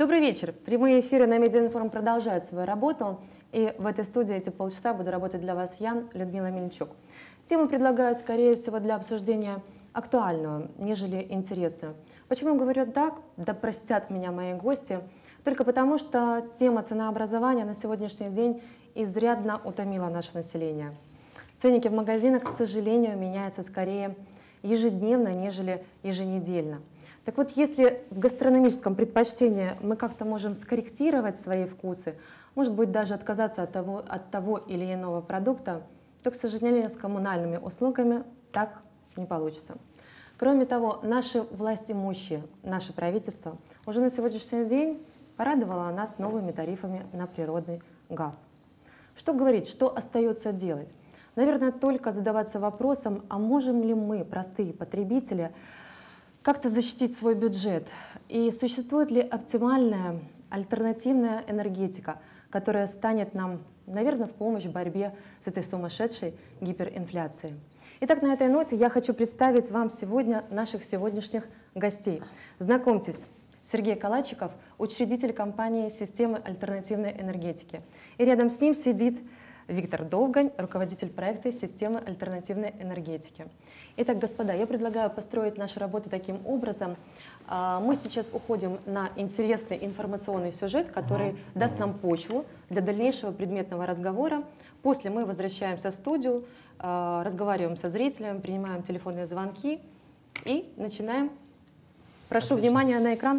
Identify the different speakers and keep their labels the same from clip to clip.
Speaker 1: Добрый вечер. Прямые эфиры на Медиаинформ продолжают свою работу. И в этой студии эти полчаса буду работать для вас я, Людмила Мельничук. Тему предлагаю, скорее всего, для обсуждения актуальную, нежели интересную. Почему говорю так? Да простят меня мои гости. Только потому, что тема ценообразования на сегодняшний день изрядно утомила наше население. Ценники в магазинах, к сожалению, меняются скорее ежедневно, нежели еженедельно. Так вот, если в гастрономическом предпочтении мы как-то можем скорректировать свои вкусы, может быть, даже отказаться от того или иного продукта, то, к сожалению, с коммунальными услугами так не получится. Кроме того, наши властимущие, наше правительство уже на сегодняшний день порадовало нас новыми тарифами на природный газ. Что говорить, что остается делать? Наверное, только задаваться вопросом, а можем ли мы, простые потребители, как-то защитить свой бюджет? И существует ли оптимальная альтернативная энергетика, которая станет нам, наверное, в помощь в борьбе с этой сумасшедшей гиперинфляцией? Итак, на этой ноте я хочу представить вам сегодня наших сегодняшних гостей. Знакомьтесь, Сергей Калачиков, учредитель компании «Системы альтернативной энергетики». И рядом с ним сидит Виктор Довгань, руководитель проекта «Системы альтернативной энергетики». Итак, господа, я предлагаю построить нашу работу таким образом. Мы сейчас уходим на интересный информационный сюжет, который даст нам почву для дальнейшего предметного разговора. После мы возвращаемся в студию, разговариваем со зрителем, принимаем телефонные звонки и начинаем. Прошу внимания на экран.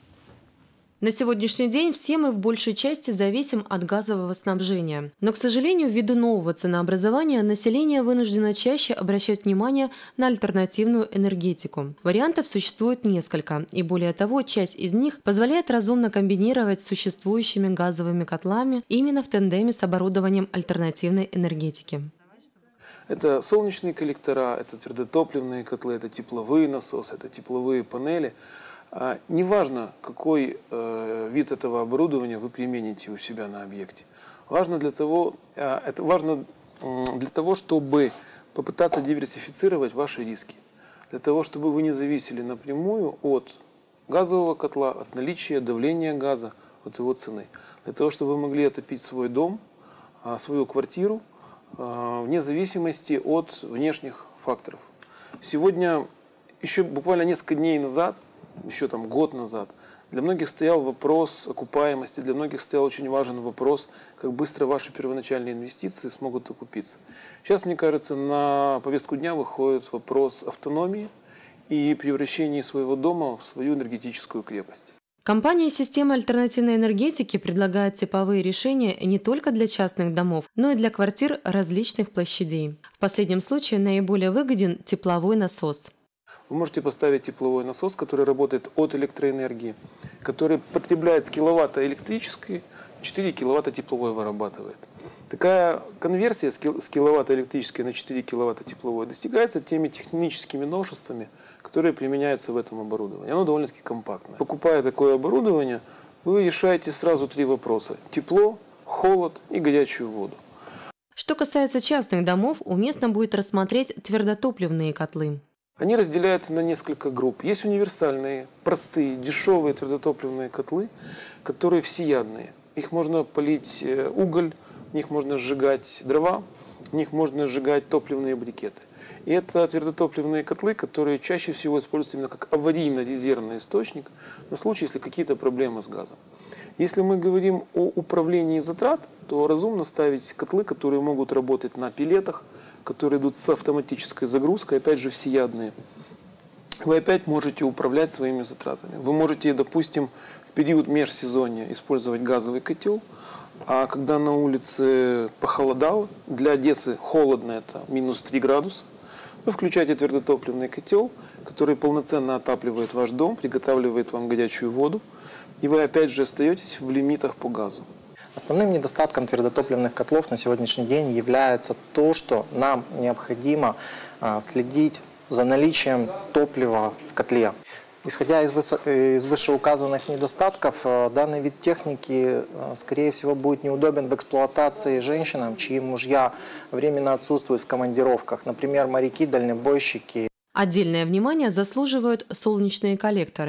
Speaker 2: На сегодняшний день все мы в большей части зависим от газового снабжения. Но, к сожалению, ввиду нового ценообразования население вынуждено чаще обращать внимание на альтернативную энергетику. Вариантов существует несколько, и более того, часть из них позволяет разумно комбинировать с существующими газовыми котлами именно в тандеме с оборудованием альтернативной энергетики.
Speaker 3: Это солнечные коллектора, это твердотопливные котлы, это тепловые насосы, это тепловые панели. Неважно, какой вид этого оборудования вы примените у себя на объекте. Это важно для того, чтобы попытаться диверсифицировать ваши риски. Для того, чтобы вы не зависели напрямую от газового котла, от наличия давления газа, от его цены. Для того, чтобы вы могли отопить свой дом, свою квартиру, вне зависимости от внешних факторов. Сегодня, еще буквально несколько дней назад, еще там год назад, для многих стоял вопрос окупаемости, для многих стоял очень важен вопрос, как быстро ваши первоначальные инвестиции смогут окупиться. Сейчас, мне кажется, на повестку дня выходит вопрос автономии и превращения своего дома в свою энергетическую крепость.
Speaker 2: Компания «Системы альтернативной энергетики» предлагает типовые решения не только для частных домов, но и для квартир различных площадей. В последнем случае наиболее выгоден тепловой насос.
Speaker 3: Вы можете поставить тепловой насос, который работает от электроэнергии, который потребляет с киловатта электрической, 4 киловатта тепловой вырабатывает. Такая конверсия с киловатта электрической на 4 киловатта тепловой достигается теми техническими новшествами, которые применяются в этом оборудовании. Оно довольно-таки компактное. Покупая такое оборудование, вы решаете сразу 3 вопроса: тепло, холод и горячую воду.
Speaker 2: Что касается частных домов, уместно будет рассмотреть твердотопливные котлы.
Speaker 3: Они разделяются на несколько групп. Есть универсальные, простые, дешевые твердотопливные котлы, которые всеядные. Их можно полить уголь, в них можно сжигать дрова, в них можно сжигать топливные брикеты. И это твердотопливные котлы, которые чаще всего используются именно как аварийно-резервный источник на случай, если какие-то проблемы с газом. Если мы говорим о управлении затрат, то разумно ставить котлы, которые могут работать на пеллетах, которые идут с автоматической загрузкой, опять же всеядные. Вы опять можете управлять своими затратами. Вы можете, допустим, в период межсезонья использовать газовый котел, а когда на улице похолодало, для Одессы холодно, это минус 3 градуса, вы включаете твердотопливный котел, который полноценно отапливает ваш дом, приготавливает вам горячую воду, и вы опять же остаетесь в лимитах по газу.
Speaker 4: Основным недостатком твердотопливных котлов на сегодняшний день является то, что нам необходимо следить за наличием топлива в котле. Исходя из вышеуказанных недостатков, данный вид техники, скорее всего, будет неудобен в эксплуатации женщинам, чьи мужья временно отсутствуют в командировках, например, моряки, дальнобойщики.
Speaker 2: Отдельное внимание заслуживают солнечные коллекторы.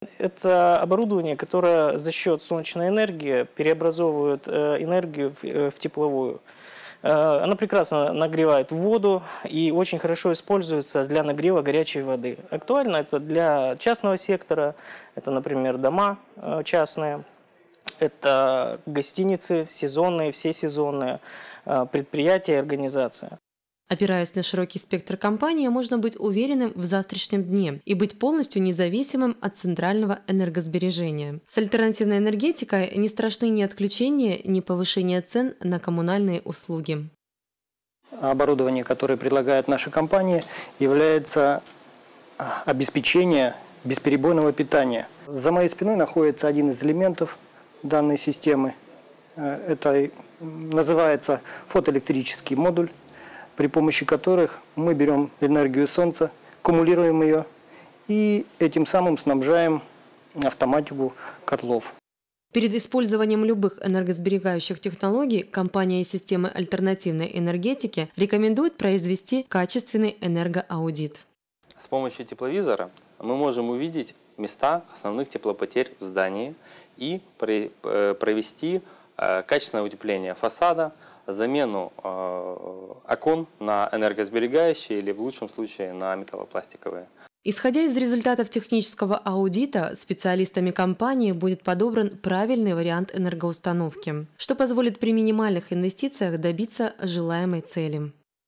Speaker 5: Это оборудование, которое за счет солнечной энергии преобразовывает энергию в тепловую. Она прекрасно нагревает воду и очень хорошо используется для нагрева горячей воды. Актуально это для частного сектора, это, например, дома частные, это гостиницы сезонные, всесезонные, предприятия и организации.
Speaker 2: Опираясь на широкий спектр компаний, можно быть уверенным в завтрашнем дне и быть полностью независимым от центрального энергосбережения. С альтернативной энергетикой не страшны ни отключения, ни повышение цен на коммунальные услуги.
Speaker 6: Оборудование, которое предлагает наша компания, является обеспечение бесперебойного питания. За моей спиной находится один из элементов данной системы. Это называется фотоэлектрический модуль, при помощи которых мы берем энергию солнца, аккумулируем ее и этим самым снабжаем автоматику котлов.
Speaker 2: Перед использованием любых энергосберегающих технологий компания системы альтернативной энергетики рекомендует произвести качественный энергоаудит.
Speaker 7: С помощью тепловизора мы можем увидеть места основных теплопотерь в здании и провести качественное утепление фасада, замену окон на энергосберегающие или в лучшем случае на металлопластиковые.
Speaker 2: Исходя из результатов технического аудита, специалистами компании будет подобран правильный вариант энергоустановки, что позволит при минимальных инвестициях добиться желаемой цели.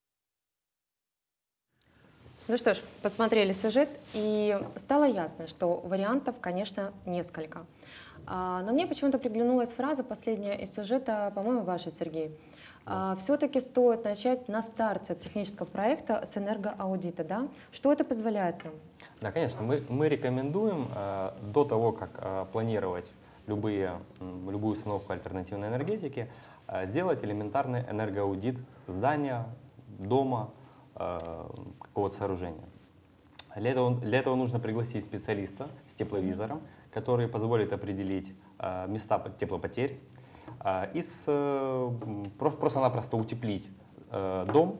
Speaker 1: Ну что ж, посмотрели сюжет, и стало ясно, что вариантов, конечно, несколько. Но мне почему-то приглянулась фраза последняя из сюжета, по-моему, ваша, Сергей. Все-таки стоит начать на старте технического проекта с энергоаудита, да? Что это позволяет нам?
Speaker 8: Да, конечно, мы рекомендуем до того, как планировать любую установку альтернативной энергетики, сделать элементарный энергоаудит здания, дома, какого-то сооружения. Для этого нужно пригласить специалиста с тепловизором, который позволит определить места теплопотерь и просто-напросто утеплить дом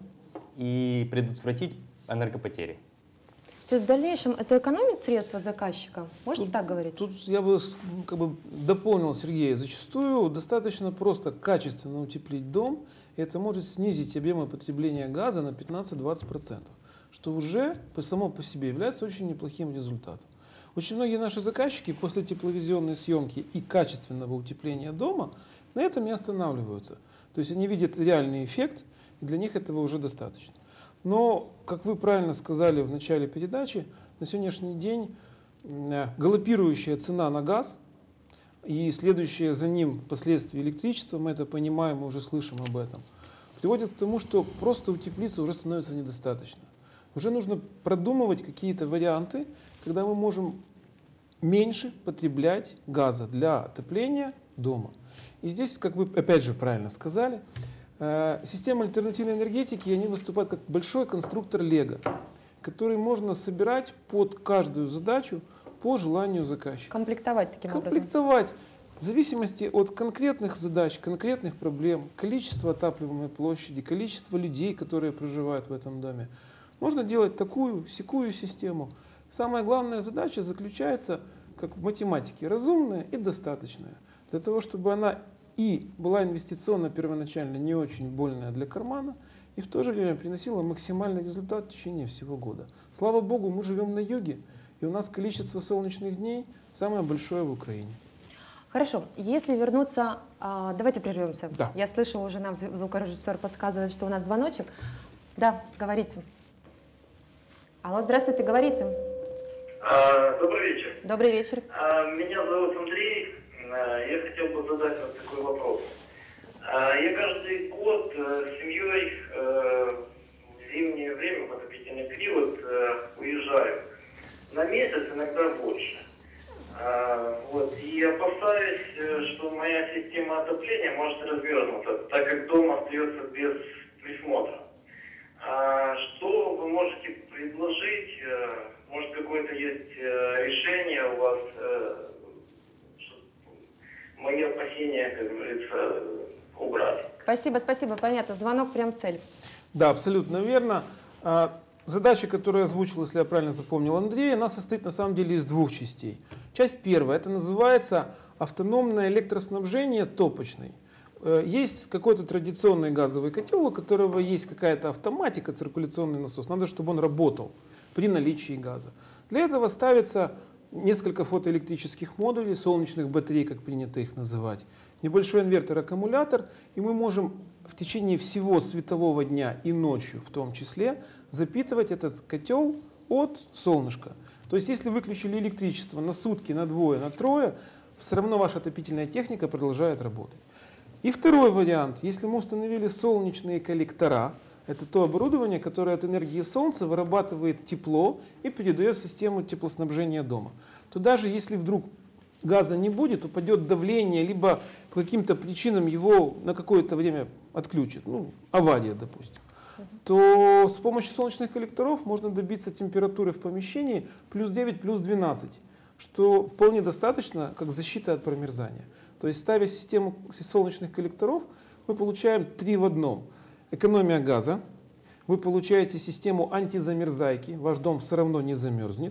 Speaker 8: и предотвратить энергопотери.
Speaker 1: То есть в дальнейшем это экономит средства заказчика? Можно так говорить?
Speaker 3: Тут я бы дополнил Сергея. Зачастую достаточно просто качественно утеплить дом, и это может снизить объемы потребления газа на 15-20%, что уже само по себе является очень неплохим результатом. Очень многие наши заказчики после тепловизионной съемки и качественного утепления дома на этом не останавливаются. То есть они видят реальный эффект, и для них этого уже достаточно. Но, как вы правильно сказали в начале передачи, на сегодняшний день галопирующая цена на газ и следующее за ним последствия электричества, мы это понимаем, мы уже слышим об этом, приводит к тому, что просто утеплиться уже становится недостаточно. Уже нужно продумывать какие-то варианты, когда мы можем меньше потреблять газа для отопления дома. И здесь, как вы опять же правильно сказали, системы альтернативной энергетики, они выступают как большой конструктор Лего, который можно собирать под каждую задачу по желанию заказчика.
Speaker 1: Комплектовать таким образом.
Speaker 3: Комплектовать в зависимости от конкретных задач, конкретных проблем, количества отапливаемой площади, количества людей, которые проживают в этом доме. Можно делать такую-сякую систему. Самая главная задача заключается, как в математике, разумная и достаточная. Для того, чтобы она и была инвестиционно первоначально не очень больная для кармана, и в то же время приносила максимальный результат в течение всего года. Слава Богу, мы живем на юге, и у нас количество солнечных дней самое большое в Украине.
Speaker 1: Хорошо, если вернуться, давайте прервемся.
Speaker 3: Да.
Speaker 1: Я слышу, уже нам звукорежиссер подсказывает, что у нас звоночек. Да, говорите. Алло, здравствуйте, говорите.
Speaker 9: Добрый вечер.
Speaker 1: Добрый вечер.
Speaker 9: Меня зовут Андрей. Я хотел бы задать вот такой вопрос. Я каждый год с семьей в зимнее время, в отопительный период, уезжаю на месяц, иногда больше. И опасаюсь, что моя система отопления может развернуться, так как дом остается без присмотра. Что вы можете предложить? Может, какое-то есть решение у вас, мои опасения, как говорится, убрать?
Speaker 1: Спасибо, понятно. Звонок прям в цель.
Speaker 3: Да, абсолютно верно. задача, которую озвучил, если я правильно запомнил Андрей, она состоит на самом деле из двух частей. Часть первая, это называется автономное электроснабжение топочной. Есть какой-то традиционный газовый котел, у которого есть какая-то автоматика, циркуляционный насос. Надо, чтобы он работал при наличии газа. Для этого ставится несколько фотоэлектрических модулей, солнечных батарей, как принято их называть, небольшой инвертор-аккумулятор, и мы можем в течение всего светового дня и ночью в том числе запитывать этот котел от солнышка. То есть если выключили электричество на сутки, на двое, на трое, все равно ваша отопительная техника продолжает работать. И второй вариант, если мы установили солнечные коллектора, это то оборудование, которое от энергии солнца вырабатывает тепло и передает в систему теплоснабжения дома, то даже если вдруг газа не будет, упадет давление, либо по каким-то причинам его на какое-то время отключат, ну, авария, допустим, то с помощью солнечных коллекторов можно добиться температуры в помещении плюс 9, плюс 12, что вполне достаточно как защита от промерзания. То есть, ставя систему солнечных коллекторов, мы получаем 3 в 1. Экономия газа, вы получаете систему антизамерзайки, ваш дом все равно не замерзнет.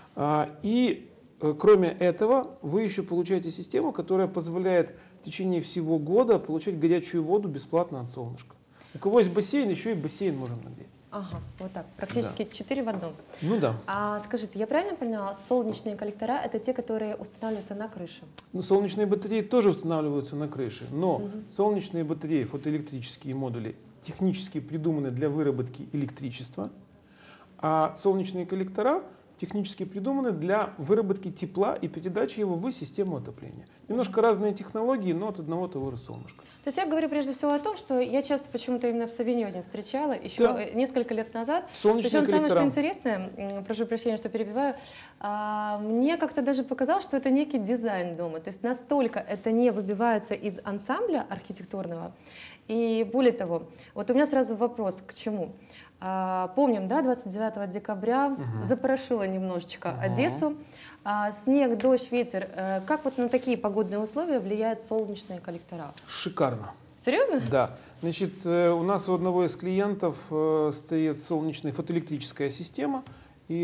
Speaker 3: И кроме этого, вы еще получаете систему, которая позволяет в течение всего года получать горячую воду бесплатно от солнышка. У кого есть бассейн, еще и бассейн можем нагреть.
Speaker 1: Ага, вот так, практически 4 в 1.
Speaker 3: Ну да.
Speaker 1: А скажите, я правильно поняла, солнечные коллектора — это те, которые устанавливаются на крыше?
Speaker 3: Ну, солнечные батареи тоже устанавливаются на крыше, но солнечные батареи, фотоэлектрические модули, технически придуманы для выработки электричества, а солнечные коллектора технически придуманы для выработки тепла и передачи его в систему отопления. Немножко разные технологии, но от одного того же солнышка.
Speaker 1: То есть я говорю прежде всего о том, что я часто почему-то именно в Савиньоне встречала еще несколько лет назад.
Speaker 3: Солнечные
Speaker 1: Причем самое,
Speaker 3: коллектора.
Speaker 1: что интересное, прошу прощения, что перебиваю, мне как-то даже показалось, что это некий дизайн дома. То есть настолько это не выбивается из ансамбля архитектурного. И более того, вот у меня сразу вопрос, к чему? Помним, да, 29 декабря запорошило немножечко Одессу. Снег, дождь, ветер. Как вот на такие погодные условия влияют солнечные коллектора?
Speaker 3: Шикарно.
Speaker 1: Серьезно?
Speaker 3: Да. Значит, у нас у одного из клиентов стоит солнечная фотоэлектрическая система. И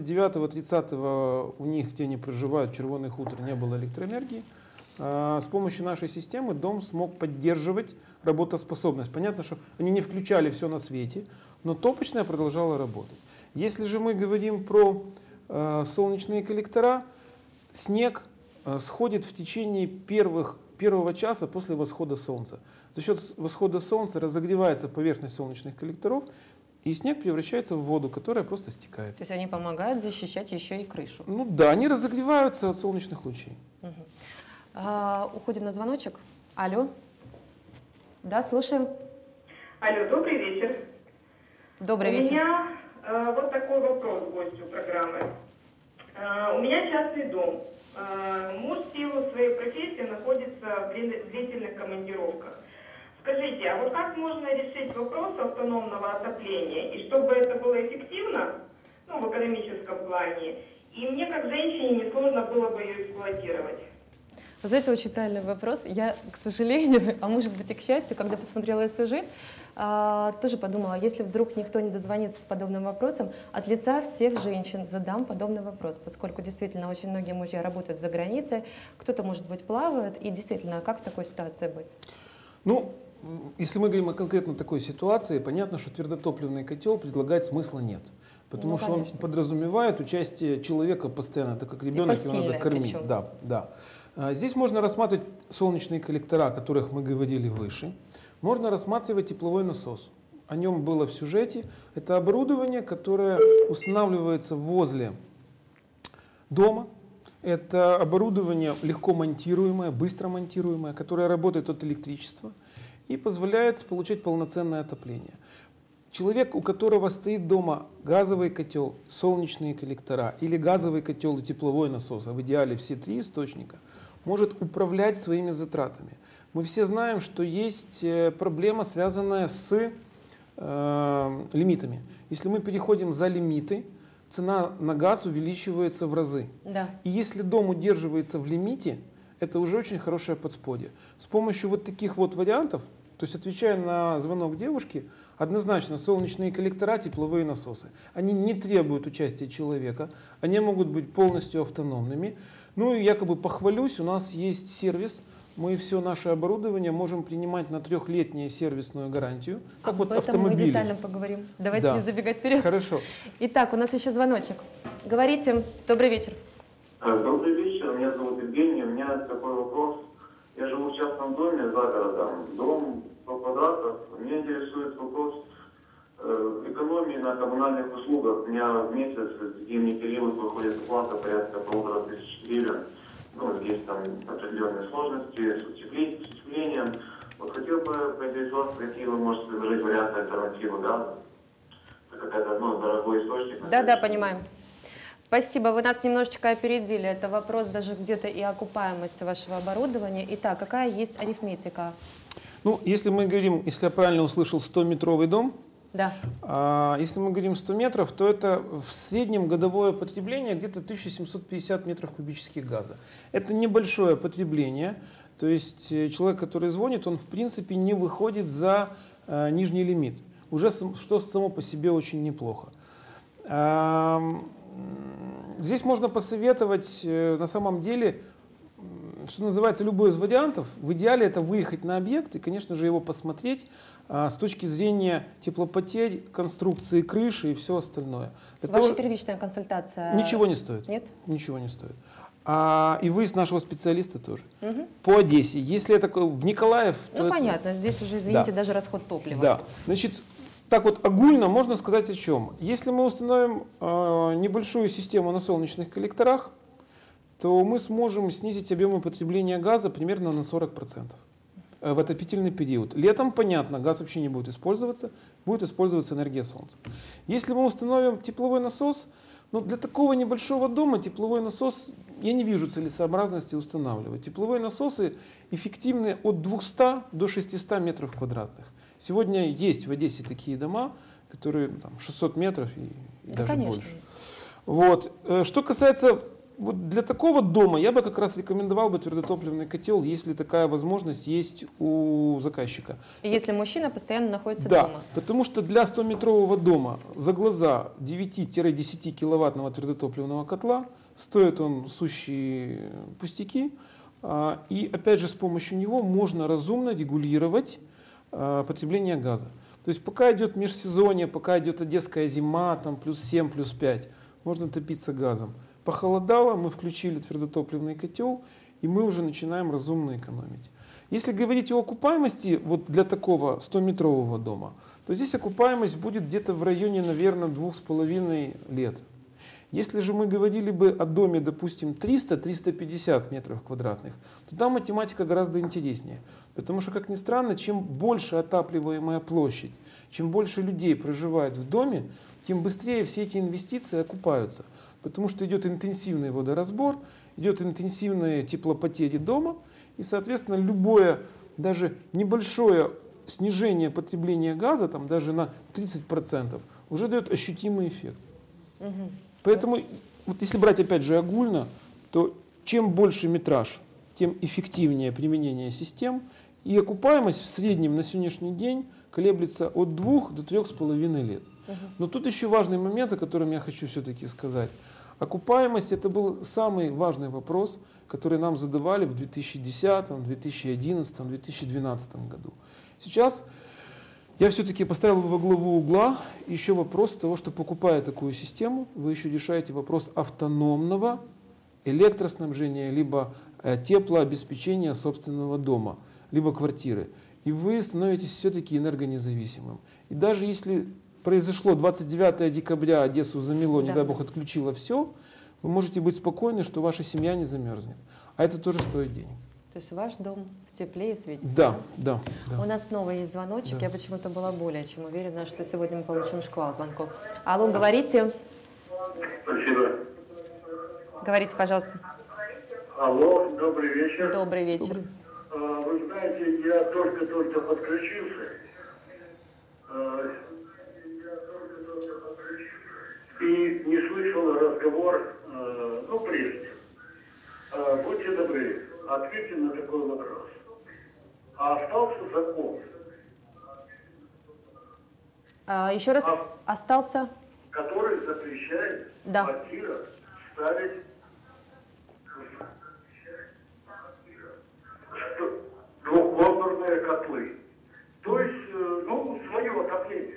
Speaker 3: 29-30 у них, где они проживают, Червоный хутор, не было электроэнергии. С помощью нашей системы дом смог поддерживать работоспособность. Понятно, что они не включали все на свете, но топочная продолжала работать. Если же мы говорим про солнечные коллектора, снег сходит в течение первого часа после восхода солнца. За счет восхода солнца разогревается поверхность солнечных коллекторов, и снег превращается в воду, которая просто стекает.
Speaker 1: То есть они помогают защищать еще и крышу?
Speaker 3: Ну да, они разогреваются от солнечных лучей.
Speaker 1: Уходим на звоночек. Алло. Да, слушаем.
Speaker 10: Алло, добрый вечер.
Speaker 1: Добрый вечер.
Speaker 10: У меня вот такой вопрос гостю программы. У меня частный дом. Муж в силу своей профессии находится в длительных командировках. Скажите, а вот как можно решить вопрос автономного отопления, и чтобы это было эффективно, ну, в экономическом плане, и мне как женщине несложно было бы ее эксплуатировать?
Speaker 1: Вы знаете, очень правильный вопрос. Я, к сожалению, а может быть и к счастью, когда посмотрела сюжет, тоже подумала, если вдруг никто не дозвонится с подобным вопросом, от лица всех женщин задам подобный вопрос, поскольку действительно очень многие мужья работают за границей, кто-то, может быть, плавает, и действительно, как в такой ситуации быть?
Speaker 3: Ну, если мы говорим о конкретно такой ситуации, понятно, что твердотопливный котел предлагать смысла нет. Потому что он подразумевает участие человека постоянно, так как ребенок его надо кормить. Да, да. Здесь можно рассматривать солнечные коллектора, о которых мы говорили выше. Можно рассматривать тепловой насос. О нем было в сюжете. Это оборудование, которое устанавливается возле дома. Это оборудование легко монтируемое, быстро монтируемое, которое работает от электричества и позволяет получать полноценное отопление. Человек, у которого стоит дома газовый котел, солнечные коллектора или газовый котел и тепловой насос, а в идеале все три источника, может управлять своими затратами. Мы все знаем, что есть проблема, связанная с лимитами. Если мы переходим за лимиты, цена на газ увеличивается в разы.
Speaker 1: Да.
Speaker 3: И если дом удерживается в лимите, это уже очень хорошее подспорье. С помощью вот таких вот вариантов То есть, отвечая на звонок девушки, однозначно солнечные коллектора, тепловые насосы. Они не требуют участия человека, они могут быть полностью автономными. Ну и якобы похвалюсь, у нас есть сервис, мы все наше оборудование можем принимать на 3-летнюю сервисную гарантию, как вот
Speaker 1: Об этом мы
Speaker 3: автомобили.
Speaker 1: детально поговорим. Давайте
Speaker 3: Да.
Speaker 1: не забегать вперед.
Speaker 3: Хорошо.
Speaker 1: Итак, у нас еще звоночек. Говорите. Добрый вечер.
Speaker 11: Добрый вечер, меня зовут Евгений. У меня такой вопрос. Я живу в частном доме за городом. Дом 100 квадратов. Меня интересует вопрос экономии на коммунальных услугах. У меня в месяц, в зимний период, выходит оплата порядка 1500 гривен. Ну, есть там определенные сложности с утеплением. Вот хотел бы поинтересоваться, какие вы можете предложить варианты альтернативы газа. Это какая-то, дорогой источник.
Speaker 1: Да, понимаем. Спасибо, вы нас немножечко опередили. Это вопрос даже где-то и окупаемости вашего оборудования. Итак, какая есть арифметика?
Speaker 3: Ну, если мы говорим, если я правильно услышал, 100-метровый дом,
Speaker 1: Да.
Speaker 3: если мы говорим 100 метров, то это в среднем годовое потребление где-то 1750 метров кубических газа. Это небольшое потребление, то есть человек, который звонит, он в принципе не выходит за нижний лимит. Уже что само по себе очень неплохо. Здесь можно посоветовать, на самом деле, что называется, любой из вариантов. В идеале это выехать на объект и, конечно же, его посмотреть с точки зрения теплопотерь, конструкции крыши и все остальное.
Speaker 1: Ваша первичная консультация?
Speaker 3: Ничего не стоит.
Speaker 1: Нет?
Speaker 3: Ничего не стоит. И выезд нашего специалиста тоже.
Speaker 1: Угу.
Speaker 3: По Одессе. Если это в Николаев, то
Speaker 1: понятно, здесь уже, извините,
Speaker 3: Да.
Speaker 1: даже расход топлива.
Speaker 3: Да. Значит, так вот огульно можно сказать о чем. Если мы установим небольшую систему на солнечных коллекторах, то мы сможем снизить объемы потребления газа примерно на 40% в отопительный период. Летом, понятно, газ вообще не будет использоваться энергия солнца. Если мы установим тепловой насос, для такого небольшого дома тепловой насос, я не вижу целесообразности устанавливать. Тепловые насосы эффективны от 200 до 600 метров квадратных. Сегодня есть в Одессе такие дома, которые 600 метров и даже
Speaker 1: конечно.
Speaker 3: больше. Вот. Что касается для такого дома, я бы как раз рекомендовал бы твердотопливный котел, если такая возможность есть у заказчика.
Speaker 1: И если мужчина постоянно находится
Speaker 3: Да,
Speaker 1: дома.
Speaker 3: потому что для 100-метрового дома за глаза 9-10 киловаттного твердотопливного котла стоит он сущие пустяки. И опять же с помощью него можно разумно регулировать потребление газа. То есть пока идет межсезонье, пока идет одесская зима, там +7, +5, можно топиться газом. Похолодало, мы включили твердотопливный котел, и мы уже начинаем разумно экономить. Если говорить о окупаемости вот для такого 100-метрового дома, то здесь окупаемость будет где-то в районе, наверное, 2,5 лет. Если же мы говорили бы о доме, допустим, 300-350 метров квадратных, то там математика гораздо интереснее. Потому что, как ни странно, чем больше отапливаемая площадь, чем больше людей проживает в доме, тем быстрее все эти инвестиции окупаются. Потому что идет интенсивный водоразбор, идет интенсивные теплопотери дома, и, соответственно, любое, даже небольшое снижение потребления газа, там, даже на 30%, уже дает ощутимый эффект.
Speaker 1: Угу.
Speaker 3: Поэтому, вот если брать опять же огульно, то чем больше метраж, тем эффективнее применение систем, и окупаемость в среднем на сегодняшний день колеблется от 2 до 3,5 лет. Но тут еще важный момент, о котором я хочу все-таки сказать. Окупаемость — это был самый важный вопрос, который нам задавали в 2010, 2011, 2012 году. Сейчас я все-таки поставил во главу угла еще вопрос того, что, покупая такую систему, вы еще решаете вопрос автономного электроснабжения, либо теплообеспечения собственного дома, либо квартиры. И вы становитесь все-таки энергонезависимым. И даже если произошло 29 декабря, Одессу замело, не дай бог отключило все, вы можете быть спокойны, что ваша семья не замерзнет. А это тоже стоит денег.
Speaker 1: То есть ваш дом в тепле и свете.
Speaker 3: Да.
Speaker 1: У нас снова есть звоночек.
Speaker 3: Да.
Speaker 1: Я почему-то была более чем уверена, что сегодня мы получим шквал звонков. Алло, говорите.
Speaker 11: Спасибо.
Speaker 1: Говорите, пожалуйста.
Speaker 11: Алло, добрый вечер.
Speaker 1: Добрый вечер.
Speaker 11: Вы знаете, я только подключился. И не слышал разговор, прежде. Будьте добры, ответьте на такой вопрос. А остался закон
Speaker 1: Еще раз, остался...
Speaker 9: Который запрещает
Speaker 1: Да.
Speaker 9: в квартирах ставить двухконтурные котлы. То есть, свое отопление.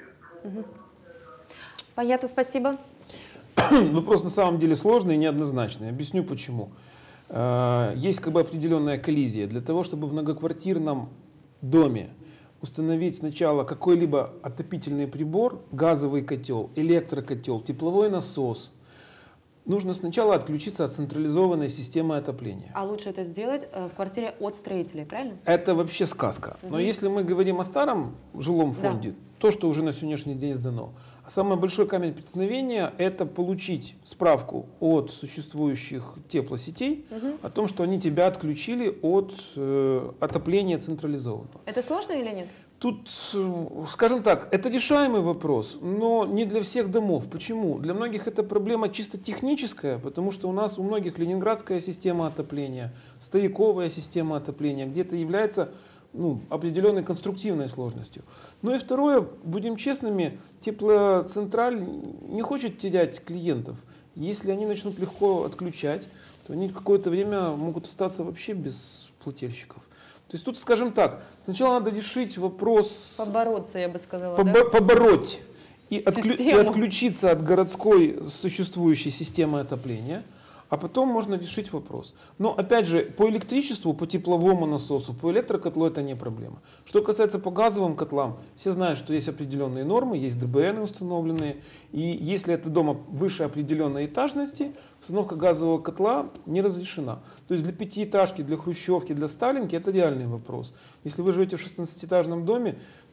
Speaker 1: Понятно, спасибо.
Speaker 3: Вопрос на самом деле сложный и неоднозначный. Объясню почему. Есть как бы определенная коллизия. Для того, чтобы в многоквартирном доме установить сначала какой-либо отопительный прибор, газовый котел, электрокотел, тепловой насос, нужно сначала отключиться от централизованной системы отопления.
Speaker 1: А лучше это сделать в квартире от строителей, правильно?
Speaker 3: Это вообще сказка. Но если мы говорим о старом жилом фонде, то, что уже на сегодняшний день сдано, а самый большой камень преткновения – это получить справку от существующих теплосетей о том, что они тебя отключили от отопления централизованного.
Speaker 1: Это сложно или нет?
Speaker 3: Тут, скажем так, это решаемый вопрос, но не для всех домов. Почему? Для многих это проблема чисто техническая, потому что у нас у многих ленинградская система отопления, стояковая система отопления, где-то является определенной конструктивной сложностью. Ну и второе, будем честными, теплоцентраль не хочет терять клиентов. Если они начнут легко отключать, то они какое-то время могут остаться вообще без плательщиков. То есть тут, скажем так, сначала надо решить вопрос...
Speaker 1: Побороться, я бы сказала, да?
Speaker 3: Побороть и отключиться от городской существующей системы отопления, а потом можно решить вопрос. Но опять же, по электричеству, по тепловому насосу, по электрокотлу это не проблема. Что касается по газовым котлам, все знают, что есть определенные нормы, есть ДБН установленные, и если это дома выше определенной этажности, установка газового котла не разрешена. То есть для пятиэтажки, для хрущевки, для сталинки это реальный вопрос. Если вы живете в 16-этажном доме,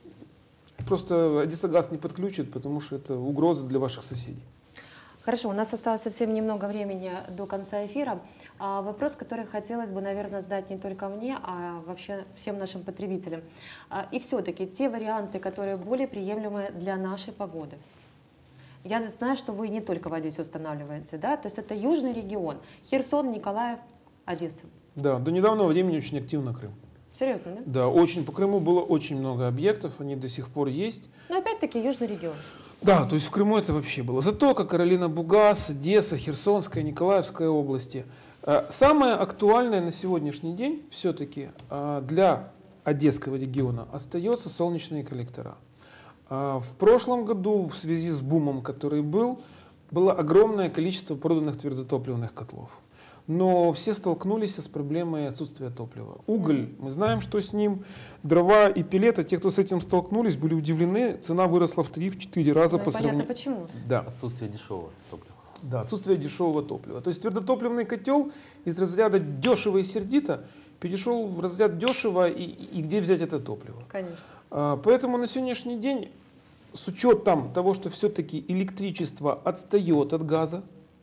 Speaker 3: просто Одессагаз не подключит, потому что это угроза для ваших соседей.
Speaker 1: Хорошо, у нас осталось совсем немного времени до конца эфира. Вопрос, который хотелось бы, наверное, задать не только мне, а вообще всем нашим потребителям. И все-таки те варианты, которые более приемлемы для нашей погоды. Я знаю, что вы не только в Одессе устанавливаете, да? То есть это южный регион. Херсон, Николаев, Одесса.
Speaker 3: Да, до недавнего времени очень активно Крым.
Speaker 1: Серьезно, да?
Speaker 3: Да, очень. По Крыму было очень много объектов, они до сих пор есть.
Speaker 1: Но опять-таки южный регион.
Speaker 3: Да, то есть в Крыму это вообще было. Затока, Каролина Бугас, Одесса, Херсонская, Николаевская области. Самое актуальное на сегодняшний день все-таки для Одесского региона остается солнечные коллектора. В прошлом году в связи с бумом, который был, было огромное количество проданных твердотопливных котлов. Но все столкнулись с проблемой отсутствия топлива. Уголь, мы знаем, что с ним. Дрова и пеллеты, те, кто с этим столкнулись, были удивлены. Цена выросла в 3-4 раза по сравнению.
Speaker 1: Понятно, почему?
Speaker 3: Да.
Speaker 8: Отсутствие дешевого топлива.
Speaker 3: Да, отсутствие дешевого топлива. То есть твердотопливный котел из разряда дешево и сердито перешел в разряд дешево и где взять это топливо.
Speaker 1: Конечно.
Speaker 3: Поэтому на сегодняшний день, с учетом того, что все-таки электричество отстает от газа,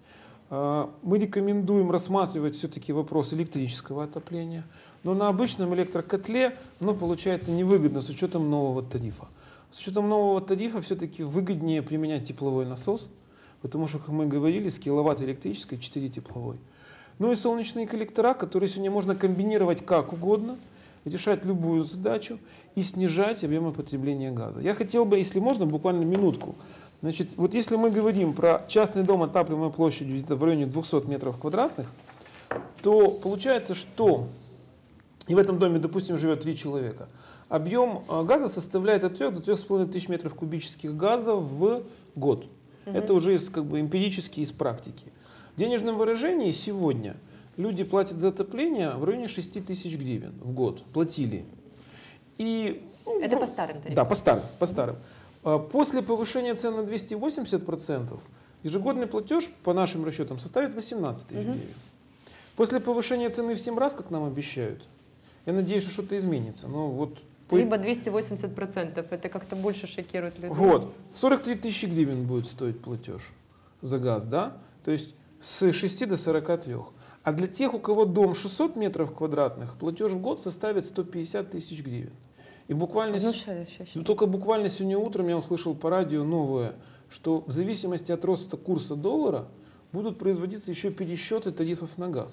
Speaker 3: мы рекомендуем рассматривать все-таки вопрос электрического отопления. Но на обычном электрокотле оно получается невыгодно с учетом нового тарифа. С учетом нового тарифа все-таки выгоднее применять тепловой насос, потому что, как мы говорили, с киловатт электрической 4 тепловой. Ну и солнечные коллектора, которые сегодня можно комбинировать как угодно, решать любую задачу и снижать объемы потребления газа. Я хотел бы, если можно, буквально минутку. Значит, вот если мы говорим про частный дом отапливаемой площадью где-то в районе 200 метров квадратных, то получается, что и в этом доме, допустим, живет 3 человека. Объем газа составляет от 3 до 3,5 тысяч метров кубических газа в год. Это уже эмпирически из практики. В денежном выражении сегодня люди платят за отопление в районе 6 тысяч гривен в год. Платили. И,
Speaker 1: это по старым тарифам?
Speaker 3: Да, по старым. После повышения цен на 280% ежегодный платеж по нашим расчетам составит 18 тысяч гривен. После повышения цены в 7 раз, как нам обещают, я надеюсь, что что-то изменится. Но вот
Speaker 1: либо 280%, это как-то больше шокирует людей.
Speaker 3: Вот, 43 тысячи гривен будет стоить платеж за газ, да? То есть с 6 до 43. А для тех, у кого дом 600 метров квадратных, платеж в год составит 150 тысяч гривен. И буквально, только буквально сегодня утром я услышал по радио новое, что в зависимости от роста курса доллара будут производиться еще пересчеты тарифов на газ.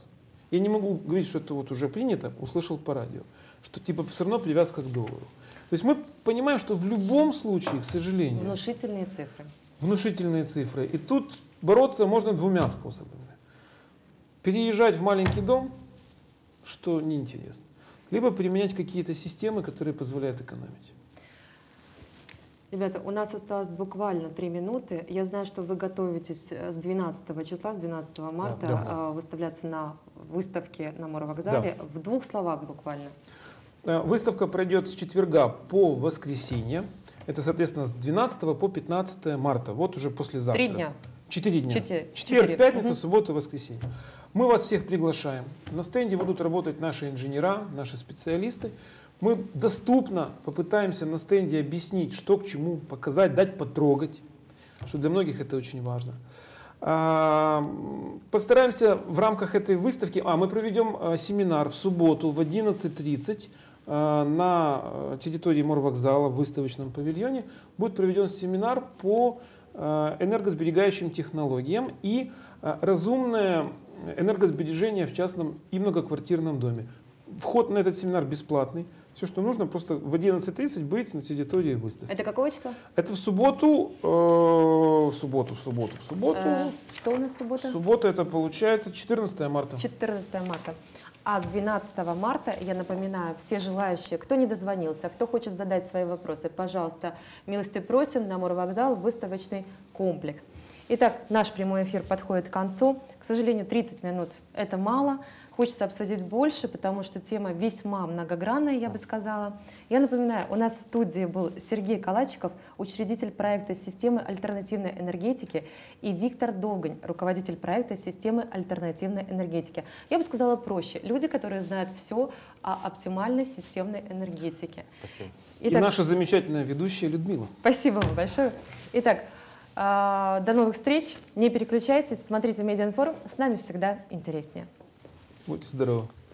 Speaker 3: Я не могу говорить, что это вот уже принято, услышал по радио, что типа все равно привязка к доллару. То есть мы понимаем, что в любом случае, к сожалению,
Speaker 1: Внушительные цифры.
Speaker 3: внушительные цифры. И тут бороться можно двумя способами. Переезжать в маленький дом, что неинтересно, либо применять какие-то системы, которые позволяют экономить.
Speaker 1: Ребята, у нас осталось буквально 3 минуты. Я знаю, что вы готовитесь с 12 числа, с 12 марта
Speaker 3: да.
Speaker 1: выставляться на выставке на Моровокзале. В 2 словах буквально.
Speaker 3: Выставка пройдет с четверга по воскресенье. Это, соответственно, с 12 по 15 марта. Вот уже послезавтра.
Speaker 1: 3 дня.
Speaker 3: 4 дня.
Speaker 1: 4.
Speaker 3: Четверг, пятница, суббота, воскресенье. Мы вас всех приглашаем. На стенде будут работать наши инженера, наши специалисты. Мы доступно попытаемся на стенде объяснить, что к чему, показать, дать потрогать, что для многих это очень важно. Постараемся в рамках этой выставки, мы проведем семинар в субботу в 11:30 на территории Морвокзала в выставочном павильоне. Будет проведен семинар по энергосберегающим технологиям и разумное энергосбережение в частном и многоквартирном доме. Вход на этот семинар бесплатный. Все, что нужно, просто в 11:30 быть на территории выставки.
Speaker 1: Это какого числа?
Speaker 3: Это в субботу.
Speaker 1: Что у нас суббота?
Speaker 3: Суббота это получается 14 марта.
Speaker 1: 14 марта. А с 12 марта, я напоминаю, все желающие, кто не дозвонился, кто хочет задать свои вопросы, пожалуйста, милости просим на Моровокзал, выставочный комплекс. Итак, наш прямой эфир подходит к концу. К сожалению, 30 минут – это мало. Хочется обсудить больше, потому что тема весьма многогранная, я бы сказала. Я напоминаю, у нас в студии был Сергей Калачиков, учредитель проекта системы альтернативной энергетики, и Виктор Довгань, руководитель проекта системы альтернативной энергетики. Я бы сказала проще. Люди, которые знают все о оптимальной системной энергетике.
Speaker 8: Спасибо.
Speaker 3: И наша замечательная ведущая Людмила.
Speaker 1: Спасибо вам большое. Итак, до новых встреч. Не переключайтесь, смотрите Медиаинформ. С нами всегда интереснее.
Speaker 3: Будьте здоровы.